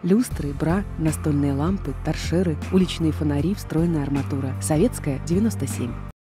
Люстры, бра, настольные лампы, торшеры, уличные фонари, встроенная арматура. Советская, 97.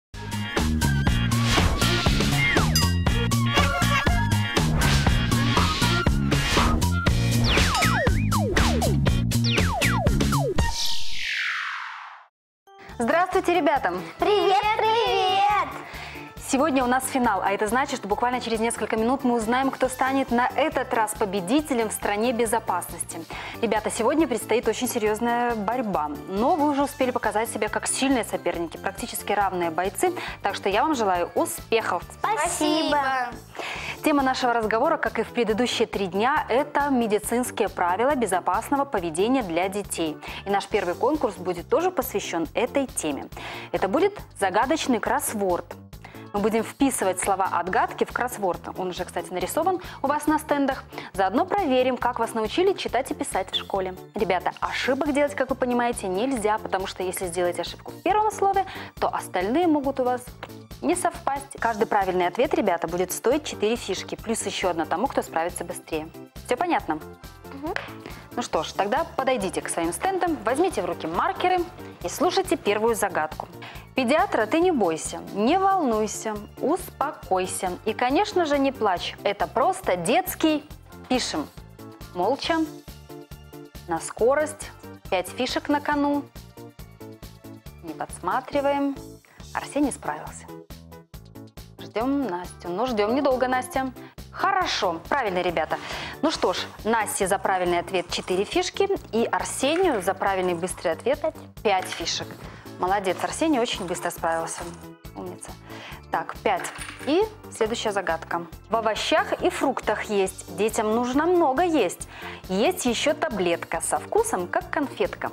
Здравствуйте, ребята! Привет, привет! Сегодня у нас финал, а это значит, что буквально через несколько минут мы узнаем, кто станет на этот раз победителем в стране безопасности. Ребята, сегодня предстоит очень серьезная борьба, но вы уже успели показать себя как сильные соперники, практически равные бойцы, так что я вам желаю успехов. Спасибо! Тема нашего разговора, как и в предыдущие 3 дня, это медицинские правила безопасного поведения для детей. И наш первый конкурс будет тоже посвящен этой теме. Это будет загадочный кроссворд. Мы будем вписывать слова-отгадки в кроссворд. Он уже, кстати, нарисован у вас на стендах. Заодно проверим, как вас научили читать и писать в школе. Ребята, ошибок делать, как вы понимаете, нельзя, потому что если сделать ошибку в первом слове, то остальные могут у вас не совпасть. Каждый правильный ответ, ребята, будет стоить 4 фишки, плюс еще одна тому, кто справится быстрее. Все понятно? Угу. Ну что ж, тогда подойдите к своим стендам, возьмите в руки маркеры и слушайте первую загадку. Педиатра ты не бойся, не волнуйся, успокойся. И, конечно же, не плачь. Это просто детский. Пишем. Молча. На скорость. 5 фишек на кону. Не подсматриваем. Арсений справился. Ждем Настю. Ну, ждем недолго, Настя. Хорошо, правильно, ребята. Ну что ж, Насте за правильный ответ 4 фишки и Арсению за правильный быстрый ответ 5 фишек. Молодец, Арсений очень быстро справился. Умница. Так, 5. И следующая загадка. В овощах и фруктах есть. Детям нужно много есть. Есть еще таблетка со вкусом, как конфетка.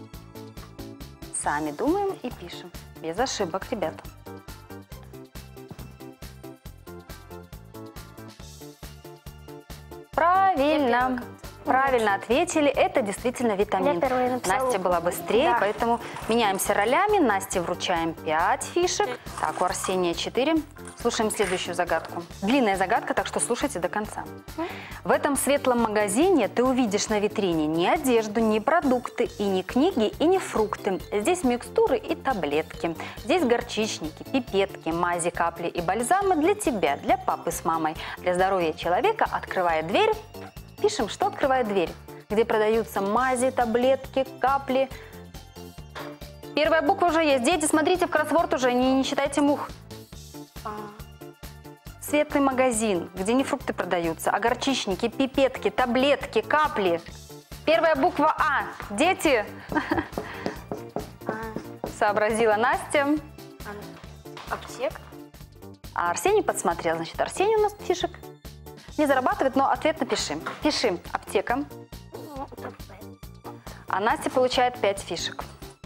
Сами думаем и пишем. Без ошибок, ребята. Правильно. Правильно ответили. Это действительно витамин. Настя была быстрее, да. Поэтому меняемся ролями. Насте вручаем 5 фишек. Так, у Арсения 4. Слушаем следующую загадку. Длинная загадка, так что слушайте до конца. В этом светлом магазине ты увидишь на витрине ни одежду, ни продукты, и ни книги, и ни фрукты. Здесь микстуры и таблетки. Здесь горчичники, пипетки, мази, капли и бальзамы для тебя, для папы с мамой. Для здоровья человека открывая дверь. Пишем, что открывает дверь, где продаются мази, таблетки, капли. Первая буква уже есть. Дети, смотрите в кроссворд уже, не считайте мух. Светлый магазин, где не фрукты продаются, а горчичники, пипетки, таблетки, капли. Первая буква А. Дети? Сообразила Настя. Аптека. А Арсений подсмотрел. Значит, Арсений у нас фишек не зарабатывает, но ответ напиши. Пиши аптека. А Настя получает 5 фишек.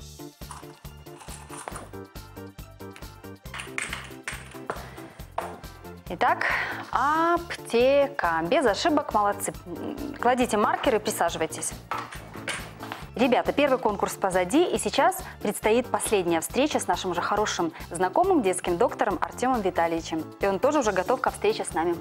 Итак, аптека. Без ошибок, молодцы. Кладите маркеры и присаживайтесь. Ребята, первый конкурс позади, и сейчас предстоит последняя встреча с нашим уже хорошим знакомым детским доктором Артемом Витальевичем. И он тоже уже готов ко встрече с нами.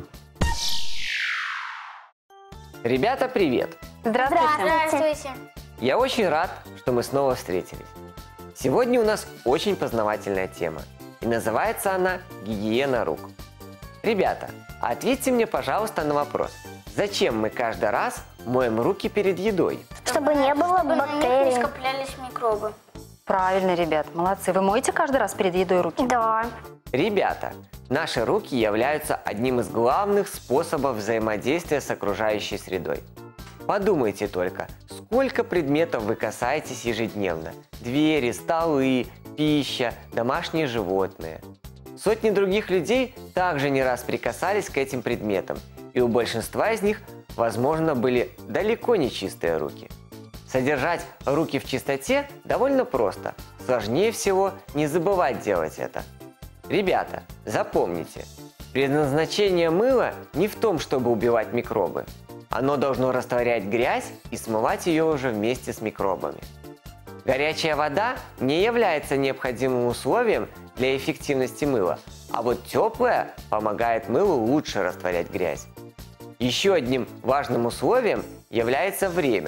Ребята, привет! Здравствуйте! Здравствуйте! Я очень рад, что мы снова встретились. Сегодня у нас очень познавательная тема, и называется она «Гигиена рук». Ребята, ответьте мне, пожалуйста, на вопрос. Зачем мы каждый раз моем руки перед едой? Чтобы не было бактерий. Не скоплялись микробы. Правильно, ребят, молодцы. Вы моете каждый раз перед едой руки? Да. Ребята, наши руки являются одним из главных способов взаимодействия с окружающей средой. Подумайте только, сколько предметов вы касаетесь ежедневно? Двери, столы, пища, домашние животные. Сотни других людей также не раз прикасались к этим предметам, и у большинства из них, возможно, были далеко не чистые руки. Содержать руки в чистоте довольно просто. Сложнее всего не забывать делать это. Ребята, запомните, предназначение мыла не в том, чтобы убивать микробы. Оно должно растворять грязь и смывать ее уже вместе с микробами. Горячая вода не является необходимым условием для эффективности мыла, а вот теплая помогает мылу лучше растворять грязь. Еще одним важным условием является время.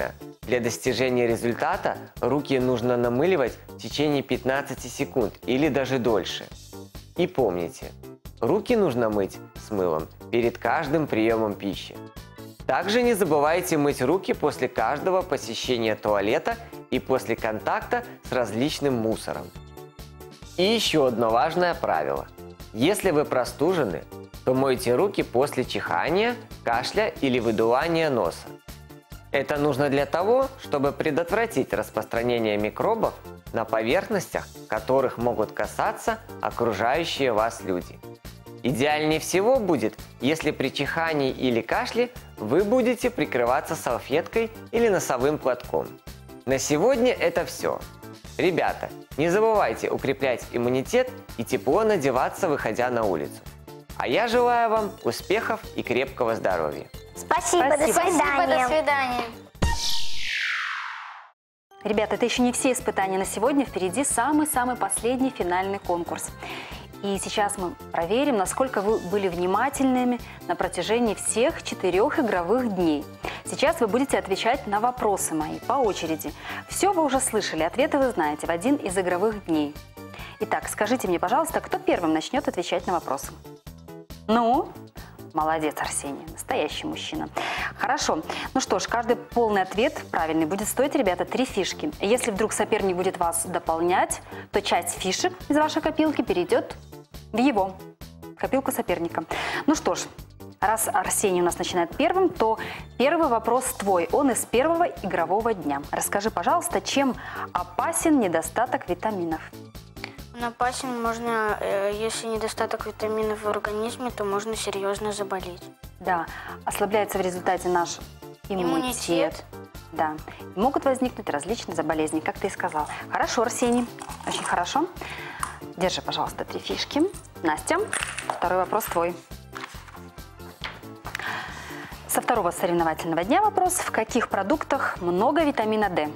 Для достижения результата руки нужно намыливать в течение 15 секунд или даже дольше. И помните, руки нужно мыть с мылом перед каждым приемом пищи. Также не забывайте мыть руки после каждого посещения туалета и после контакта с различным мусором. И еще одно важное правило. Если вы простужены, то мойте руки после чихания, кашля или выдувания носа. Это нужно для того, чтобы предотвратить распространение микробов на поверхностях, которых могут касаться окружающие вас люди. Идеальнее всего будет, если при чихании или кашле вы будете прикрываться салфеткой или носовым платком. На сегодня это все. Ребята, не забывайте укреплять иммунитет и тепло надеваться, выходя на улицу. А я желаю вам успехов и крепкого здоровья. Спасибо, до Спасибо. свидания. Спасибо, до свидания. Ребята, это еще не все испытания на сегодня. Впереди самый-самый последний финальный конкурс. И сейчас мы проверим, насколько вы были внимательными на протяжении всех 4 игровых дней. Сейчас вы будете отвечать на вопросы мои по очереди. Все вы уже слышали, ответы вы знаете в один из игровых дней. Итак, скажите мне, пожалуйста, кто первым начнет отвечать на вопросы? Ну, молодец, Арсений, настоящий мужчина. Хорошо. Ну что ж, каждый полный ответ правильный будет стоить, ребята, 3 фишки. Если вдруг соперник будет вас дополнять, то часть фишек из вашей копилки перейдет в его копилку соперника. Ну что ж, раз Арсений у нас начинает первым, то первый вопрос твой. Он из первого игрового дня. Расскажи, пожалуйста, чем опасен недостаток витаминов? Опасен можно, если недостаток витаминов в организме, то можно серьезно заболеть. Да, ослабляется в результате наш иммунитет. Да, и могут возникнуть различные болезни, как ты и сказал. Хорошо, Арсений, очень хорошо. Держи, пожалуйста, 3 фишки. Настя, второй вопрос твой. Со второго соревновательного дня вопрос. В каких продуктах много витамина D?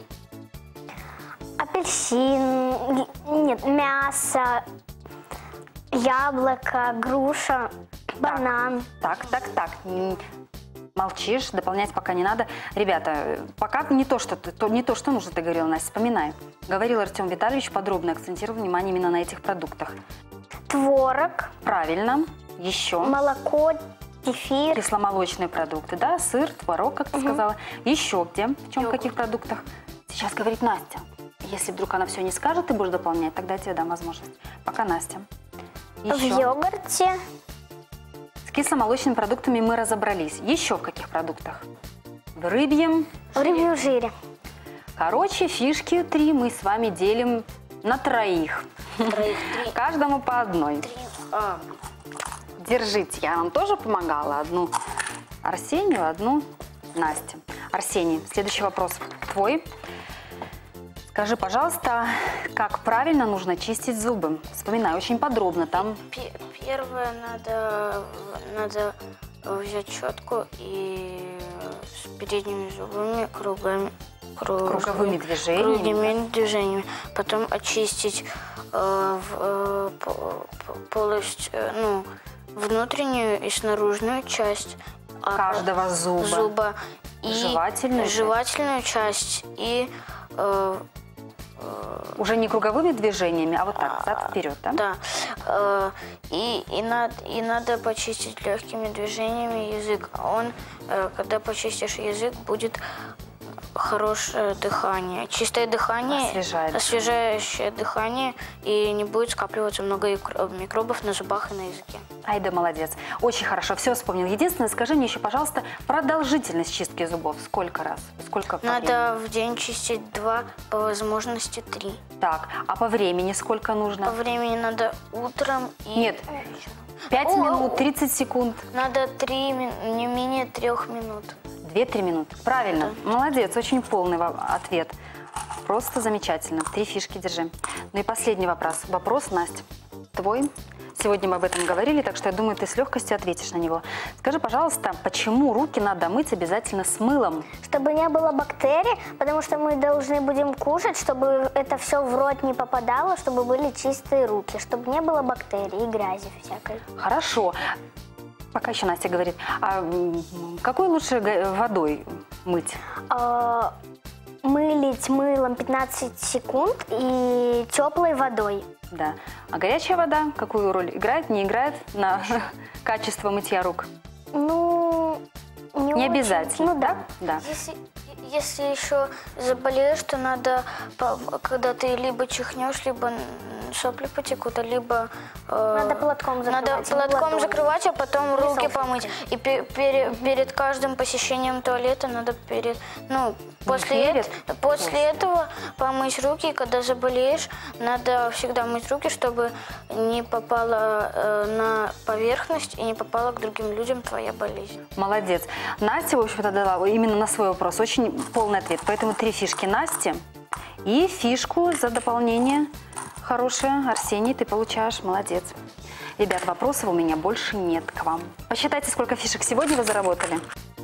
Апельсин, нет, мясо, яблоко, груша, банан. Так. Молчишь, дополнять пока не надо. Ребята, пока не то, что нужно, ты говорила, Настя, вспоминай. Говорил Артем Витальевич, подробно акцентировал внимание именно на этих продуктах. Творог, Правильно. Еще. молоко, кефир, Кисломолочные продукты, да? Сыр, творог, как ты сказала. Еще где? В чем, в каких продуктах? Сейчас говорит Настя. Если вдруг она все не скажет, ты будешь дополнять, тогда я тебе дам возможность. Пока Настя. в йогурте, С кисломолочными продуктами мы разобрались. Еще в каких продуктах? В рыбьем. в рыбьем жире. Короче, фишки 3 мы с вами делим на 3. Каждому по одной. Держите, я вам тоже помогала. Одну Арсению, одну Насте. Арсений, следующий вопрос твой. Скажи, пожалуйста, как правильно нужно чистить зубы? Вспоминай очень подробно там. Первое, надо взять щетку и с передними зубами Круговыми движениями. круговыми движениями. Потом очистить полость, внутреннюю и снаружную часть Каждого зуба. и Жевательную часть и Уже не круговыми движениями, а вот так, взад-вперед, да? Да. И надо почистить легкими движениями язык. Когда почистишь язык, будет хорошее дыхание. Чистое дыхание, освежающее дыхание, и не будет скапливаться много микробов на зубах и на языке. Ай да молодец. Очень хорошо, все вспомнил. Единственное, скажи мне еще, пожалуйста, продолжительность чистки зубов. Сколько раз? Сколько по Надо времени? в день чистить 2, по возможности 3. Так, а по времени сколько нужно? По времени надо утром и Нет. вечером. 5 минут, 30 секунд. Надо не менее 3 минут. 2-3 минуты. Правильно. Молодец, очень полный ответ. Просто замечательно. 3 фишки держи. Ну и последний вопрос. Вопрос, Настя, твой. Сегодня мы об этом говорили, так что я думаю, ты с легкостью ответишь на него. Скажи, пожалуйста, почему руки надо мыть обязательно с мылом? Чтобы не было бактерий, потому что мы должны будем кушать, чтобы это все в рот не попадало, чтобы были чистые руки, чтобы не было бактерий и грязи всякой. Хорошо. Пока еще Настя говорит. А какой лучше водой мыть? мылить мылом 15 секунд и теплой водой. Да. А горячая вода какую роль играет, не играет на качество мытья рук? Ну, не очень. обязательно, Ну да. Да. Если еще заболеешь, то надо, когда ты либо чихнешь, либо сопли потекут, либо Надо платком закрывать. надо платком закрывать, а потом руки помыть. И перед каждым посещением туалета надо после этого помыть руки. И когда заболеешь, надо всегда мыть руки, чтобы не попала на поверхность и не попала к другим людям твоя болезнь. Молодец. Настя, в общем-то, дала именно на свой вопрос очень полный ответ. Поэтому 3 фишки Насте и фишку за дополнение хорошее. Арсений, ты получаешь. Молодец. Ребят, вопросов у меня больше нет к вам. Посчитайте, сколько фишек сегодня вы заработали.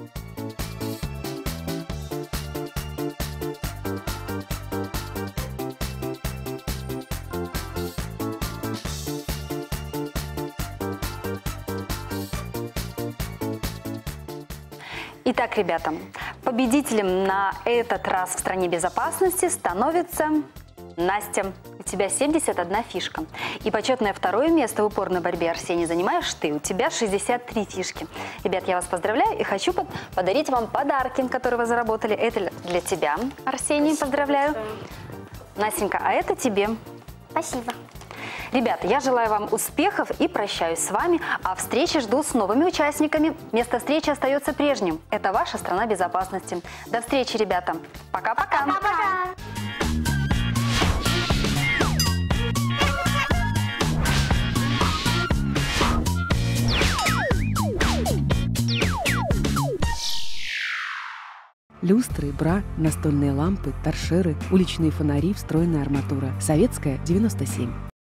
Итак, ребята, победителем на этот раз в стране безопасности становится Настя. У тебя 71 фишка. И почетное 2-е место в упорной борьбе, Арсений, занимаешь ты. У тебя 63 фишки. Ребят, я вас поздравляю и хочу подарить вам подарки, которые вы заработали. Это для тебя, Арсений, поздравляю. Настенька, а это тебе. Спасибо. Ребята, я желаю вам успехов и прощаюсь с вами, а встречи жду с новыми участниками. Место встречи остается прежним. Это ваша страна безопасности. До встречи, ребята. Пока-пока. Пока-пока. Люстры, бра, настольные лампы, торшеры, уличные фонари, встроенная арматура. Советская, 97.